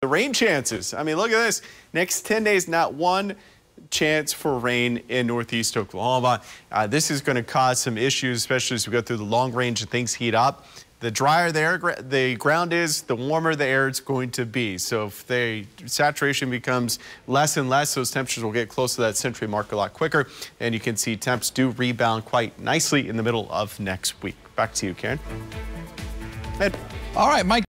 The rain chances. I mean, look at this. Next 10 days, not one chance for rain in northeast Oklahoma. This is going to cause some issues, especially as we go through the long range and things heat up. The drier the ground is, the warmer the air is going to be. So if the saturation becomes less and less, those temperatures will get close to that century mark a lot quicker. And you can see temps do rebound quite nicely in the middle of next week. Back to you, Karen. All right, Mike.